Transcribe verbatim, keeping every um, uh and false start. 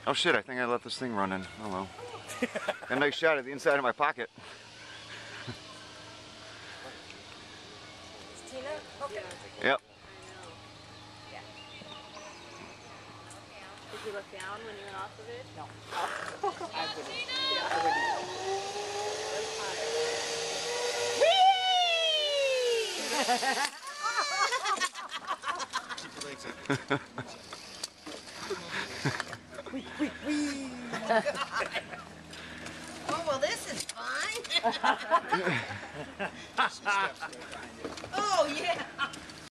Oh shit, I think I let this thing run in. Oh well. Got a nice shot at the inside of my pocket. Tina? Okay. Yep. Yeah. Did you look down when you went off of it? No. Oh. I wouldn't. Yeah, I wouldn't. Keep your legs up. Wee, wee, wee. Oh, well, this is fine. Some steps right behind you. Oh, yeah.